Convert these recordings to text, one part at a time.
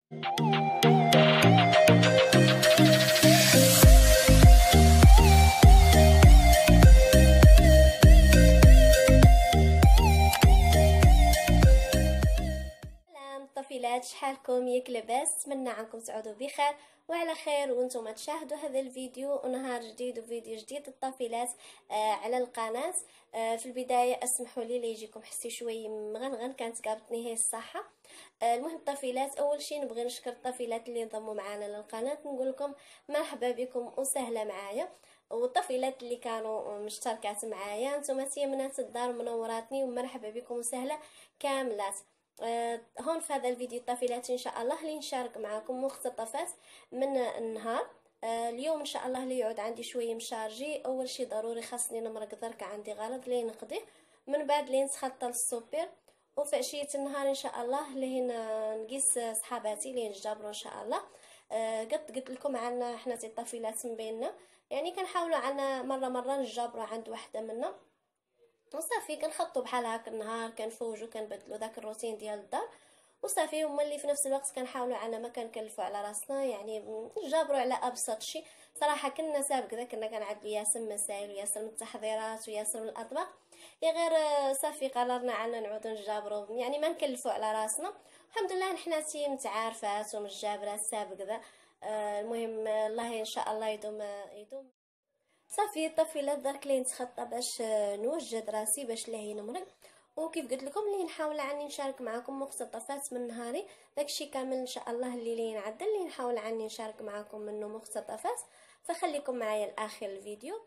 طفيلات، شحالكم؟ ياك لاباس؟ نتمنى عنكم تعودوا بخير وعلى خير وانتم تشاهدوا هذا الفيديو ونهار جديد وفيديو جديد الطفيلات على القناه. في البدايه اسمحوا لي يجيكم حسي شويه مغنغن، كانت قابتني هي الصحه. المهم الطفيلات، اول شيء نبغي نشكر الطفيلات اللي انضموا معنا للقناه، نقول لكم مرحبا بكم وسهلا معايا. والطفيلات اللي كانوا مشتركات معايا نتوما تيمنات الدار منوراتني ومرحبا بكم وسهلا كاملات. هون في هذا الفيديو الطفيلات ان شاء الله اللي نشارك معكم مقتطفات من النهار. اليوم ان شاء الله اللي يعود عندي شويه مشارجي. اول شيء ضروري خاصني نمرق درك عندي غرض لين نقضيه، من بعد لين نتخطى للسوبر. وفي عشيه النهار ان شاء الله لين نقيس صحاباتي لين نجابروا ان شاء الله. قلت لكم عنا حنا الطفيلات من بيننا، يعني كنحاولوا عنا مره نجابروا عند وحده منا وصافي. كنخطو بحال هكا النهار، كنفوجو كنبدلوا داك الروتين ديال الدار وصافي. هما اللي في نفس الوقت كنحاولوا على ما كنكلفوا على راسنا، يعني نجابروا على ابسط شيء. صراحه كنا سابق كذا كنا كنعدلوا ياسر مسائل وياسر من التحضيرات وياسر من الاطباق، يا غير صافي قررنا عنا نعودوا نجابروا، يعني ما نكلفوا على راسنا. الحمد لله نحنا تي متعارفات ومتجابرات سابق كذا. المهم الله ان شاء الله يدوم. صافي الطفيلات درك لي نتخطى باش نوجد راسي باش لهي نمرق. وكيف قلت لكم اللي نحاول عني نشارك معكم مقتطفات من نهاري، داكشي كامل ان شاء الله اللي نعدل اللي نحاول عني نشارك معكم منه مقتطفات. فخليكم معايا لاخر الفيديو.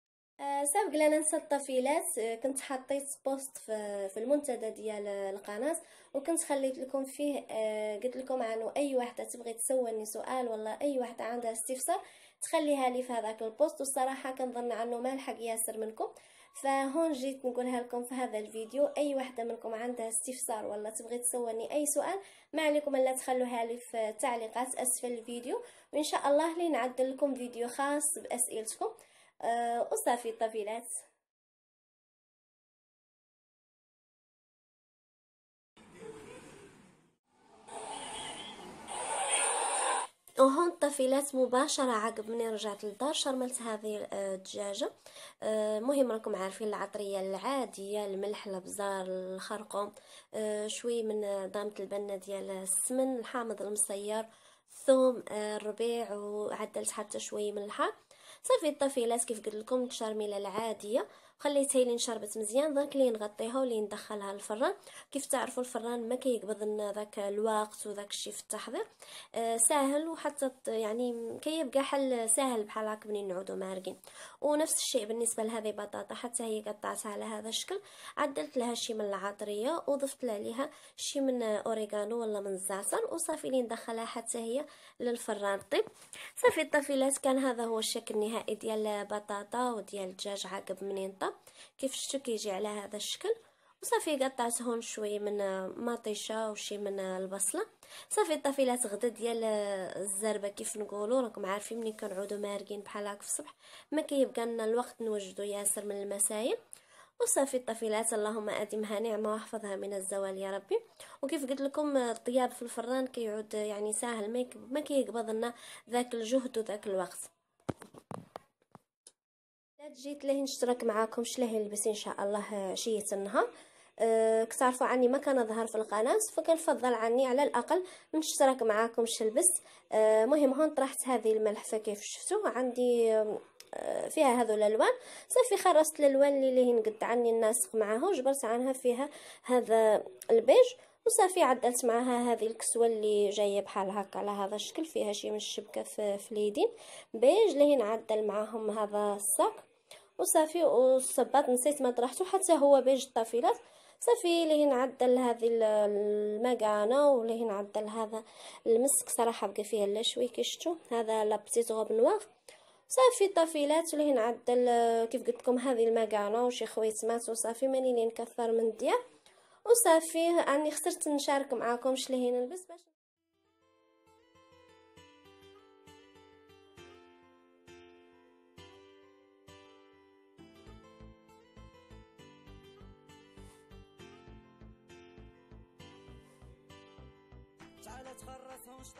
سابق لنا ننسى الطفيلات، كنت حطيت بوست في المنتدى ديال القناه وكنت خليت لكم فيه، قلت لكم عنه اي وحده تبغي تسولني سؤال ولا اي وحده عندها استفسار تخليها لي في هذاك البوست. والصراحه كنظن عنه ما لحق ياسر منكم، فهون جيت نقولها لكم في هذا الفيديو. اي وحده منكم عندها استفسار ولا تبغي تسولني اي سؤال ما عليكم الا تخلوها لي في التعليقات اسفل الفيديو، وان شاء الله لي نعدل لكم فيديو خاص باسئلتكم. وصافي الطفيلات. وهون الطفيلات مباشرة عقب مني رجعت للدار شرملت هذه الدجاجة. مهم راكم عارفين العطرية العادية، الملح، الابزار، الخرقوم، شوي من ضامة البنة ديال السمن الحامض المصير، ثوم، الربيع، وعدلت حتى شوي من الحار. صافي الطفيلات كيف قلت لكم التشرميله العاديه خليتها لين شربت مزيان، درك لين نغطيها ولين ندخلها للفران. كيف تعرفوا الفران ما كيقبض لنا ذاك الوقت وذاك الشيء في التحضير. ساهل وحتى يعني كيبقى حل ساهل بحال هكا منين نعودوا مارقين. ونفس الشيء بالنسبه لهذه بطاطا، حتى هي قطعتها على هذا الشكل، عدلت لها شي من العطريه وضفت لها عليها شي من اوريغانو ولا من الزعتر وصافي لين ندخلها حتى هي للفران طيب. صافي الطفيلات كان هذا هو الشكل النهائي ديال البطاطا وديال الدجاج عقب منين طاب. كيف شفتوا كيجي على هذا الشكل. وصافي قطعت هون شويه من مطيشه وشي من البصله. صافي الطفيلات غدا ديال الزربه كيف نقولوا راكم عارفين ملي كنعودوا مارقين بحال هكا في الصبح ما كيبقى لنا الوقت نوجدوا ياسر من المسائل. وصافي الطفيلات اللهم ادمها نعمه واحفظها من الزوال يا ربي. وكيف قلت لكم الطياب في الفران كيعود يعني ساهل، ما كيقبض لنا ذاك الجهد وذاك الوقت. جيت ليه نشترك معاكم شلاه نلبس ان شاء الله عشيه النهار. كتعرفوا عني ما كنظهر في القناه، فكنفضل عني على الاقل نشترك معاكم شلبس. مهم هون طرحت هذه الملحفه كيف شفتوا عندي فيها هذو الالوان. صافي خرجت الالوان اللي نقد عني الناسق معاها وجبرت عنها فيها هذا البيج. وصافي عدلت معها هذه الكسوه اللي جايه بحال هكا على هذا الشكل فيها شي من الشبكه في اليدين بيج اللي نعدل معاهم هذا الصاك. وصافي والصباط نسيت ما طرحته حتى هو بيج الطفيلات. صافي ليه نعدل هذه المكانه وليه نعدل هذا المسك، صراحه بقى فيها لا شوي كيشتو هذا لا بتيت غوب نوار. صافي الطفيلات وليه نعدل كيف قلت لكم هذه المكانه وشي خويتمات. وصافي ماني لي نكثر من الديال. وصافي راني خسرت نشارك معاكم شليه نلبس باش تعال تخرصهم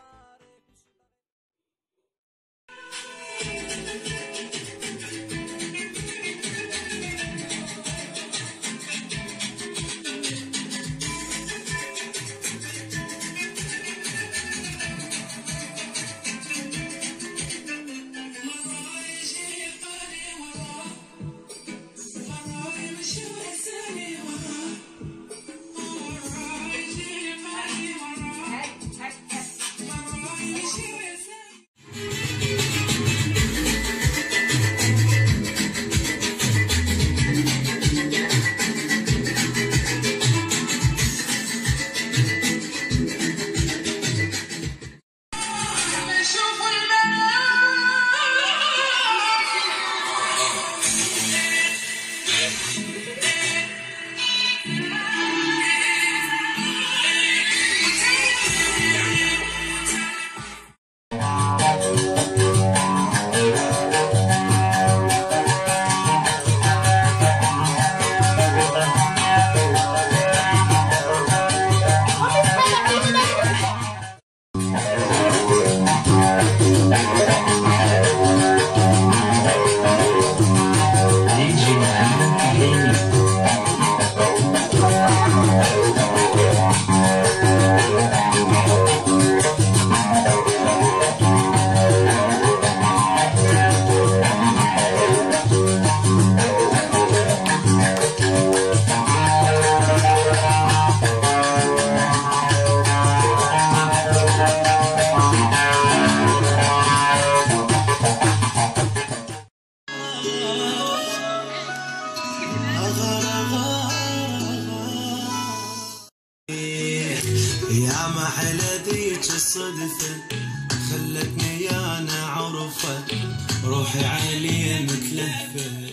صدفة خلتني انا عرفة روحي عالية متلهفة.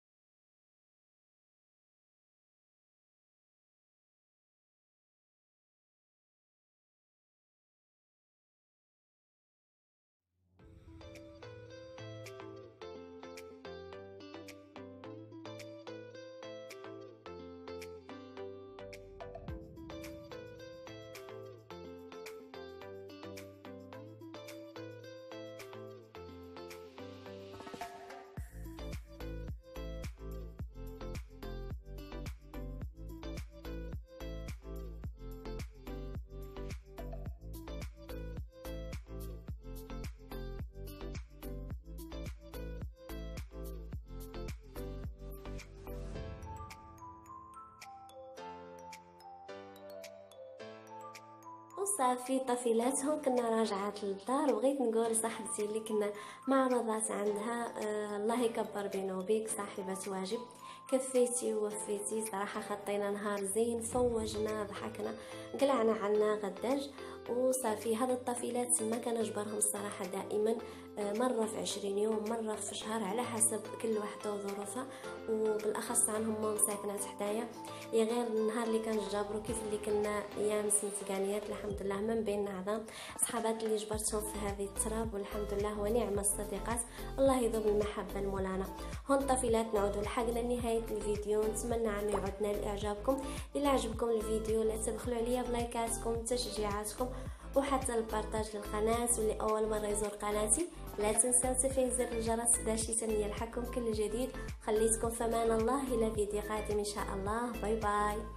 وصافي طفيلاتهم كنا راجعات للدار، وبغيت نقول صاحبتي اللي كنا معرضات عندها الله يكبر بينا وبيك صاحبة واجب، كفيتي ووفيتي صراحة. خطينا نهار زين، فوجنا ضحكنا قلعنا عنا غداج وصافي. هذا الطفيلات ما كنجبرهم الصراحة دائما، مرة في 20 يوم مرة في شهر على حسب كل وحدة وظروفها، وبالاخص عنهم مام ساكنات حدايا. يا غير النهار اللي كنجابرو كيف اللي كنا ايام سنتقانيات الحمد لله من بين عظام صحابات اللي جبرتهم في هذه التراب، والحمد لله ونعم الصديقات، الله يذوب المحبه المولانا. هون طفيلات نعودوا لحقنا نهايه الفيديو، نتمنى ان يعودنا لاعجابكم. الا عجبكم الفيديو لا تبخلوا عليا بلايكاتكم وتشجيعاتكم وحتى البارطاج للقناه. واللي اول مره يزور قناتي لا تنسوا تفعيل زر الجرس باش يلحقكم كل جديد. خليتكم في امان الله، الى فيديو قادم ان شاء الله. باي باي.